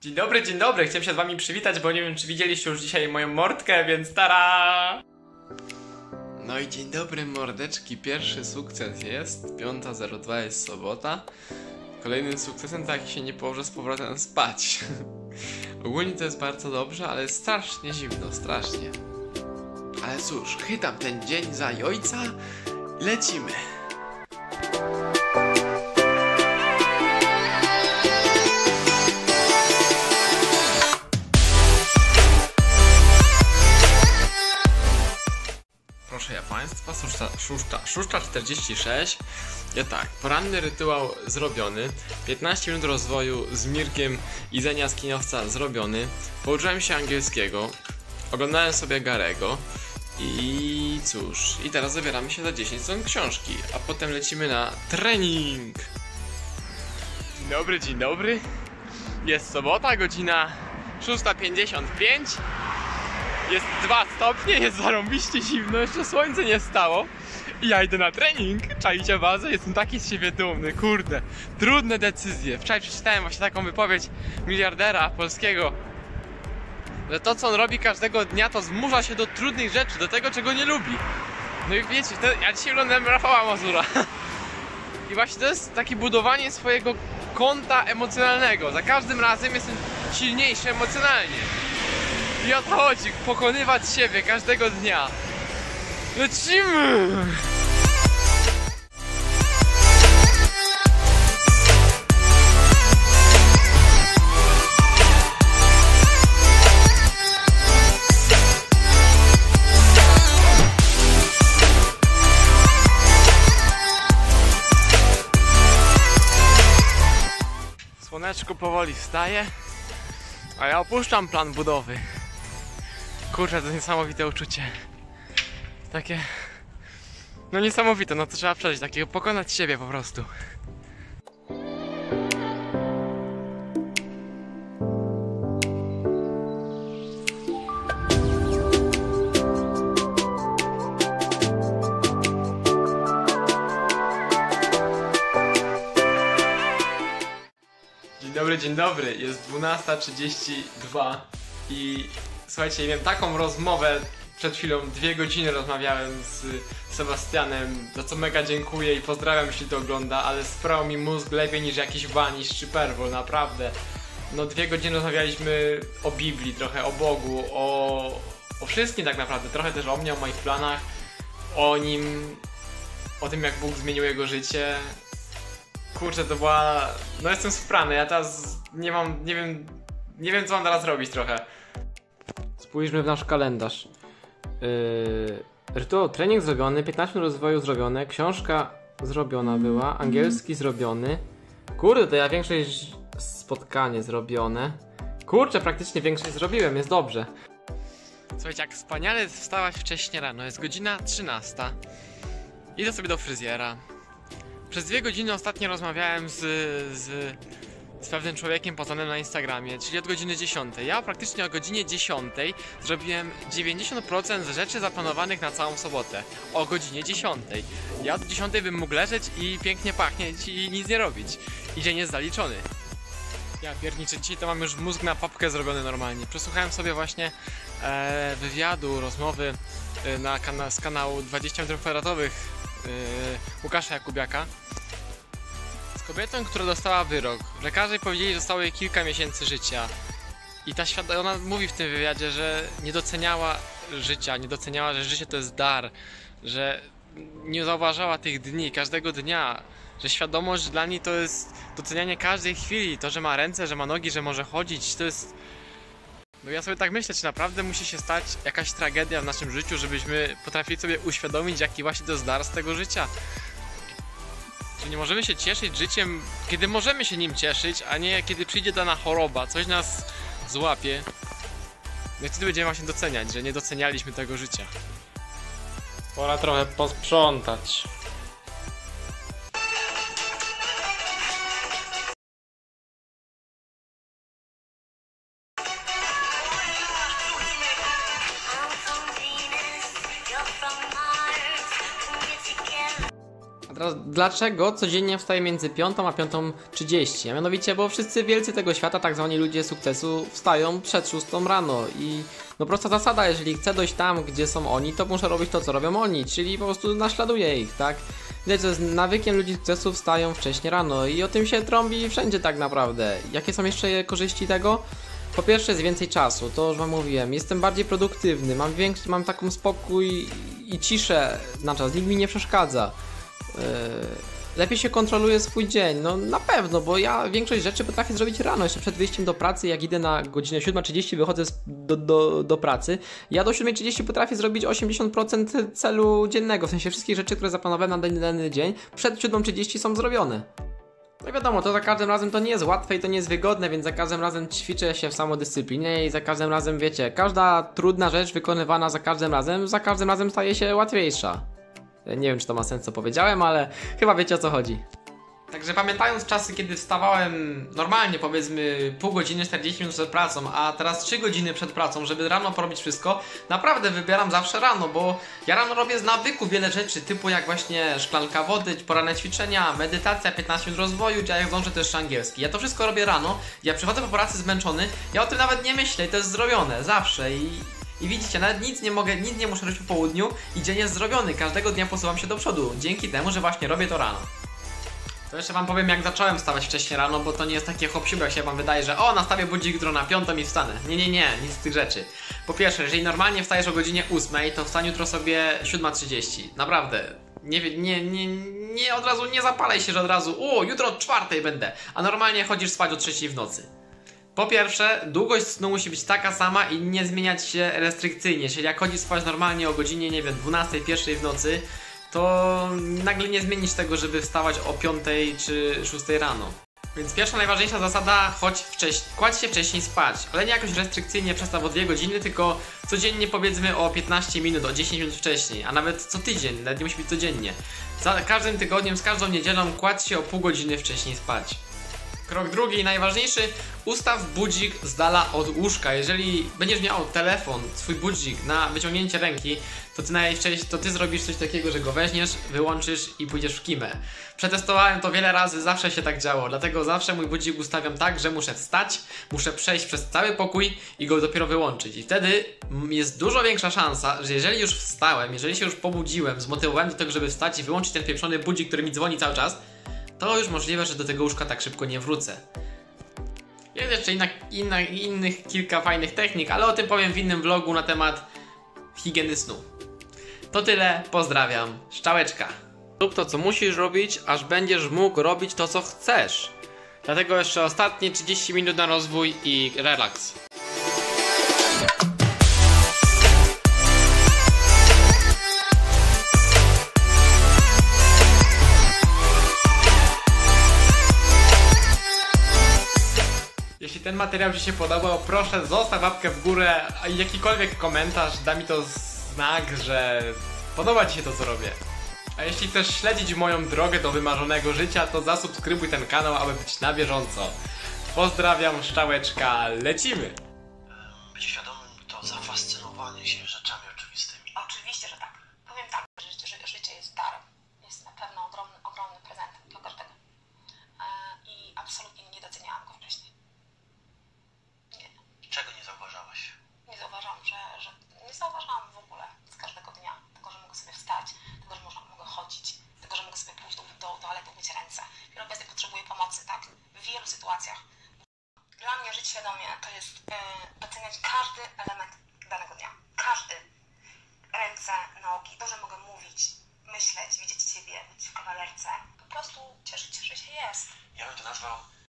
Dzień dobry, chciałem się z wami przywitać, bo nie wiem, czy widzieliście już dzisiaj moją mordkę, więc tara! No i dzień dobry mordeczki, pierwszy sukces jest, 5:02 jest sobota. Kolejnym sukcesem to jak się nie położę z powrotem spać. Ogólnie to jest bardzo dobrze, ale jest strasznie zimno, strasznie. Ale cóż, chytam ten dzień za ojca i lecimy. Proszę ja państwa, 6:46. Ja tak, poranny rytuał zrobiony, 15 minut rozwoju z Mirkiem i Zenia z Kiniowca zrobiony, pouczyłem się angielskiego, oglądałem sobie Garego i cóż, i teraz zabieramy się za 10 stron książki, a potem lecimy na trening. Dzień dobry, jest sobota, godzina 6:55. Jest 2 stopnie, jest zarąbiście zimno, jeszcze słońce nie stało. I ja idę na trening, czajcie bazę, jestem taki z siebie dumny, kurde. Trudne decyzje. Wczoraj przeczytałem właśnie taką wypowiedź miliardera polskiego, że to co on robi każdego dnia to zmusza się do trudnych rzeczy, do tego czego nie lubi. No i wiecie, ja dzisiaj oglądałem Rafała Mazura. I właśnie to jest takie budowanie swojego konta emocjonalnego. Za każdym razem jestem silniejszy emocjonalnie. I o to chodzi, pokonywać siebie każdego dnia. Lecimy! Słoneczko powoli wstaje, a ja opuszczam plan budowy. Kurczę, to jest niesamowite uczucie. Takie... no niesamowite, no to trzeba przeżyć, takiego pokonać siebie po prostu. Dzień dobry, jest 12:32 i słuchajcie, miałem taką rozmowę przed chwilą, 2 godziny rozmawiałem z Sebastianem, za co mega dziękuję i pozdrawiam, jeśli to ogląda, ale sprał mi mózg lepiej niż jakiś Vanish czy Perwo, naprawdę. No 2 godziny rozmawialiśmy o Biblii, trochę o Bogu, o wszystkim tak naprawdę, trochę też o mnie, o moich planach, o nim, o tym jak Bóg zmienił jego życie. Kurczę, to była... no jestem sprany, ja teraz nie wiem co mam teraz robić trochę. Spójrzmy w nasz kalendarz. Rytuał trening zrobiony, 15 minut rozwoju zrobione, książka zrobiona była, angielski zrobiony. Kurde, to ja większość spotkanie zrobione. Kurczę, praktycznie większość zrobiłem, jest dobrze. Słuchajcie, jak wspaniale wstawać wcześnie rano, jest godzina 13. Idę sobie do fryzjera. Przez 2 godziny ostatnio rozmawiałem z pewnym człowiekiem poznanym na Instagramie, czyli od godziny 10. Ja praktycznie o godzinie 10 zrobiłem 90% rzeczy zaplanowanych na całą sobotę. O godzinie 10. Ja od 10 bym mógł leżeć i pięknie pachnieć i nic nie robić. I dzień jest zaliczony. Ja pierniczę, dzisiaj to mam już mózg na papkę zrobiony normalnie. Przesłuchałem sobie właśnie wywiadu, rozmowy z kanału 20 m2 Łukasza Jakubiaka z kobietą, która dostała wyrok. Lekarze powiedzieli, że zostało jej kilka miesięcy życia. I ona mówi w tym wywiadzie, że nie doceniała życia, nie doceniała, że życie to jest dar, że nie zauważała tych dni, każdego dnia, że świadomość dla niej to jest docenianie każdej chwili, to, że ma ręce, że ma nogi, że może chodzić, to jest... No ja sobie tak myślę, czy naprawdę musi się stać jakaś tragedia w naszym życiu, żebyśmy potrafili sobie uświadomić, jaki właśnie to jest dar z tego życia. Czy nie możemy się cieszyć życiem, kiedy możemy się nim cieszyć, a nie kiedy przyjdzie dana choroba, coś nas złapie. No i wtedy będziemy właśnie doceniać, że nie docenialiśmy tego życia. Pora trochę posprzątać. Teraz dlaczego codziennie wstaję między 5 a 5:30? A mianowicie, bo wszyscy wielcy tego świata, tak zwani ludzie sukcesu, wstają przed 6 rano i no prosta zasada, jeżeli chcę dojść tam, gdzie są oni, to muszę robić to, co robią oni, czyli po prostu naśladuję ich, tak? Widać, że z nawykiem ludzi sukcesu wstają wcześnie rano i o tym się trąbi wszędzie tak naprawdę. Jakie są jeszcze korzyści tego? Po pierwsze jest więcej czasu, to już wam mówiłem, jestem bardziej produktywny, mam taką spokój i ciszę na czas, nikt mi nie przeszkadza. Lepiej się kontroluje swój dzień, no na pewno, bo ja większość rzeczy potrafię zrobić rano, jeszcze przed wyjściem do pracy, jak idę na godzinę 7:30, wychodzę do pracy, ja do 7:30 potrafię zrobić 80% celu dziennego, w sensie wszystkich rzeczy, które zaplanowałem na dany dzień, przed 7:30 są zrobione. No i wiadomo, to za każdym razem to nie jest łatwe i to nie jest wygodne, więc za każdym razem ćwiczę się w samodyscyplinie i za każdym razem, wiecie, każda trudna rzecz wykonywana za każdym razem staje się łatwiejsza. Nie wiem, czy to ma sens, co powiedziałem, ale chyba wiecie, o co chodzi. Także pamiętając czasy, kiedy wstawałem normalnie, powiedzmy pół godziny, 40 minut przed pracą, a teraz 3 godziny przed pracą, żeby rano porobić wszystko, naprawdę wybieram zawsze rano, bo ja rano robię z nawyku wiele rzeczy, typu jak właśnie szklanka wody, poranne ćwiczenia, medytacja, 15 minut rozwoju, a jak zdążę też angielski. Ja to wszystko robię rano, ja przychodzę po pracy zmęczony, ja o tym nawet nie myślę i to jest zrobione, zawsze I widzicie, nawet nic nie muszę robić po południu i dzień jest zrobiony, każdego dnia posuwam się do przodu, dzięki temu, że właśnie robię to rano. To jeszcze wam powiem, jak zacząłem wstawać wcześniej rano, bo to nie jest takie hop jak się wam wydaje, że o, nastawię budzik jutro na 5 i wstanę. Nie, nic z tych rzeczy. Po pierwsze, jeżeli normalnie wstajesz o godzinie 8, to wstań jutro sobie 7:30. Naprawdę. Nie od razu, nie zapalaj się, że od razu, jutro od 4 będę, a normalnie chodzisz spać o 3 w nocy. Po pierwsze, długość snu musi być taka sama i nie zmieniać się restrykcyjnie, czyli jak chodzisz spać normalnie o godzinie, nie wiem, 12, 1 w nocy, to nagle nie zmienisz tego, żeby wstawać o 5 czy 6 rano. Więc pierwsza, najważniejsza zasada, kładź się wcześniej spać, ale nie jakoś restrykcyjnie przestaw o 2 godziny, tylko codziennie powiedzmy o 15 minut, o 10 minut wcześniej, a nawet co tydzień, nawet nie musi być codziennie. Za każdym tygodniem, z każdą niedzielą kładź się o pół godziny wcześniej spać. Krok drugi, najważniejszy, ustaw budzik z dala od łóżka. Jeżeli będziesz miał telefon, swój budzik na wyciągnięcie ręki, to ty zrobisz coś takiego, że go weźmiesz, wyłączysz i pójdziesz w kimę. Przetestowałem to wiele razy, zawsze się tak działo, dlatego zawsze mój budzik ustawiam tak, że muszę wstać, muszę przejść przez cały pokój i go dopiero wyłączyć. I wtedy jest dużo większa szansa, że jeżeli już wstałem, jeżeli się już pobudziłem, zmotywowałem do tego, żeby wstać i wyłączyć ten pieprzony budzik, który mi dzwoni cały czas, to już możliwe, że do tego łóżka tak szybko nie wrócę. Jest jeszcze innych kilka fajnych technik, ale o tym powiem w innym vlogu na temat higieny snu. To tyle, pozdrawiam, Szczałeczka. Rób to, co musisz robić, aż będziesz mógł robić to, co chcesz. Dlatego jeszcze ostatnie 30 minut na rozwój i relaks. Jeśli ten materiał Ci się podobał, proszę zostaw łapkę w górę i jakikolwiek komentarz da mi to znak, że podoba Ci się to, co robię. A jeśli chcesz śledzić moją drogę do wymarzonego życia, to zasubskrybuj ten kanał, aby być na bieżąco. Pozdrawiam, Szczałeczka, lecimy! Być świadomym to zafascynowanie się rzeczami oczywistymi. Oczywiście, że tak. Powiem tak, że życie jest darem. Jest na pewno ogromnym prezentem dla każdego. I absolutnie nie doceniałam go wcześniej. Nie. Czego nie zauważałaś? Nie zauważałam w ogóle z każdego dnia tego, że mogę sobie wstać, tego, że mogę chodzić, tego, że mogę sobie pójść do toalety, umyć ręce. Wiele kwestii potrzebuję pomocy, tak? W wielu sytuacjach. Dla mnie żyć świadomie to jest doceniać każdy element danego dnia. Każdy. Ręce, nogi, to, że mogę mówić, myśleć, widzieć Ciebie, być w kawalerce. Po prostu cieszyć się, że się jest. Ja bym to nazwał